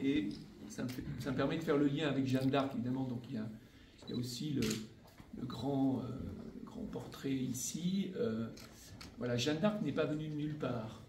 et ça me permet de faire le lien avec Jeanne d'Arc, évidemment. Donc il y a aussi le grand portrait ici. Voilà, Jeanne d'Arc n'est pas venue de nulle part.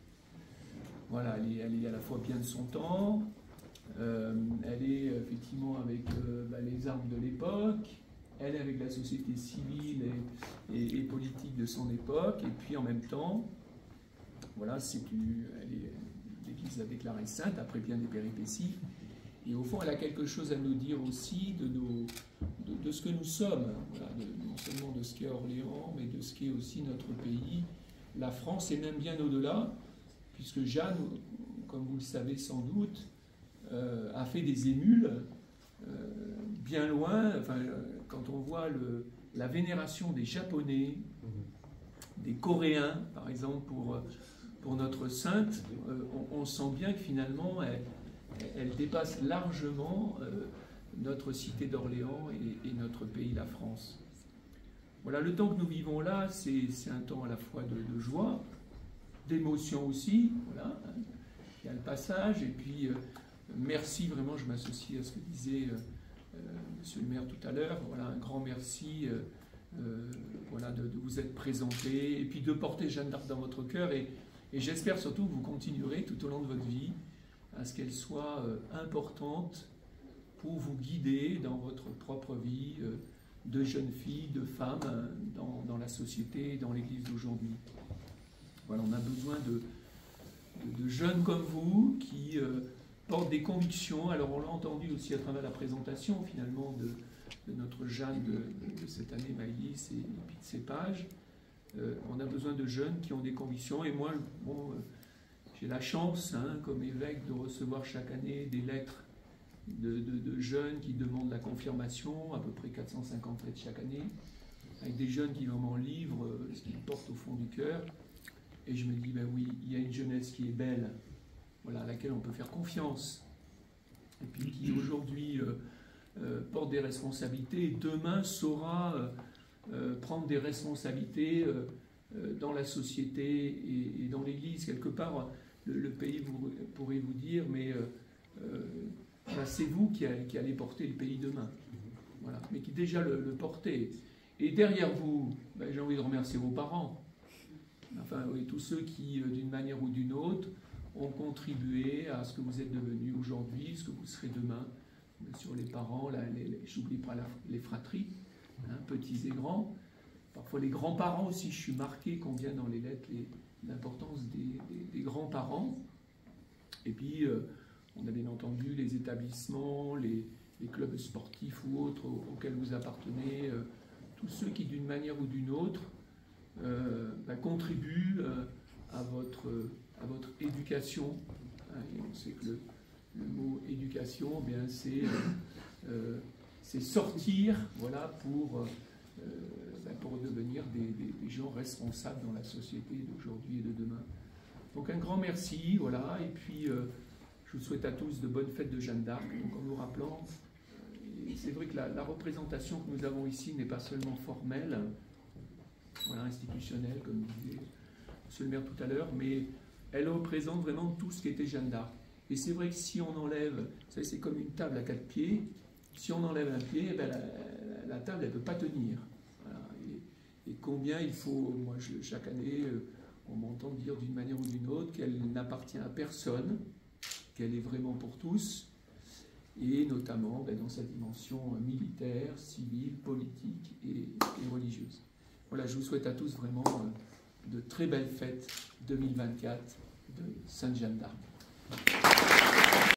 Voilà, elle est à la fois bien de son temps, elle est effectivement avec les armes de l'époque, elle est avec la société civile et politique de son époque, et puis en même temps, voilà, l'Église l'a déclarée sainte après bien des péripéties, et au fond elle a quelque chose à nous dire aussi de ce que nous sommes, voilà, non seulement de ce qu'est Orléans, mais de ce qu'est aussi notre pays, la France, et même bien au-delà, puisque Jeanne, comme vous le savez sans doute, a fait des émules bien loin. Enfin, quand on voit la vénération des Japonais, des Coréens, par exemple, pour notre sainte, on sent bien que finalement, elle dépasse largement notre cité d'Orléans et notre pays, la France. Voilà, le temps que nous vivons là, c'est un temps à la fois de joie, d'émotion aussi, voilà. Il y a le passage, et puis merci, vraiment, je m'associe à ce que disait Monsieur le maire tout à l'heure, voilà, un grand merci voilà, de vous être présenté, et puis de porter Jeanne d'Arc dans votre cœur, et j'espère surtout que vous continuerez tout au long de votre vie à ce qu'elle soit importante pour vous guider dans votre propre vie de jeune fille, de femme, dans la société, dans l'Église d'aujourd'hui. Voilà, on a besoin de jeunes comme vous qui portent des convictions. Alors on l'a entendu aussi à travers la présentation finalement de notre Jeanne de cette année, Maëlys, et puis de ses pages. On a besoin de jeunes qui ont des convictions. Et moi, bon, j'ai la chance, comme évêque, de recevoir chaque année des lettres de jeunes qui demandent la confirmation, à peu près 450 lettres chaque année, avec des jeunes qui vraiment livrent ce qu'ils portent au fond du cœur. Et je me dis, ben oui, il y a une jeunesse qui est belle, voilà, à laquelle on peut faire confiance, et puis qui aujourd'hui porte des responsabilités, et demain saura prendre des responsabilités dans la société et dans l'Église. Quelque part, le pays pourrait vous dire, mais c'est vous qui allez porter le pays demain. Voilà, mais qui déjà le portez. Et derrière vous, ben, j'ai envie de remercier vos parents. Enfin, oui, tous ceux qui, d'une manière ou d'une autre, ont contribué à ce que vous êtes devenus aujourd'hui, ce que vous serez demain. Bien sûr, les parents, j'oublie pas les fratries, petits et grands. Parfois les grands-parents aussi, je suis marqué combien dans les lettres l'importance des grands-parents. Et puis, on a bien entendu les établissements, les clubs sportifs ou autres auxquels vous appartenez, tous ceux qui, d'une manière ou d'une autre, contribuent à votre éducation. Et on sait que le mot éducation, c'est sortir, voilà, pour devenir des gens responsables dans la société d'aujourd'hui et de demain. Donc un grand merci, voilà, et puis je vous souhaite à tous de bonnes fêtes de Jeanne d'Arc. Donc en nous rappelant, c'est vrai que la représentation que nous avons ici n'est pas seulement formelle, voilà, institutionnelle, comme disait Monsieur le maire tout à l'heure, mais elle représente vraiment tout ce qu'était Jeanne d'Arc. Et c'est vrai que si on enlève, vous savez, c'est comme une table à 4 pieds, si on enlève un pied, la table, elle ne peut pas tenir. Voilà. Et combien il faut, moi chaque année, on m'entend dire d'une manière ou d'une autre qu'elle n'appartient à personne, qu'elle est vraiment pour tous, et notamment dans sa dimension militaire, civile, politique et religieuse. Voilà, je vous souhaite à tous vraiment de très belles fêtes 2024 de Sainte Jeanne d'Arc.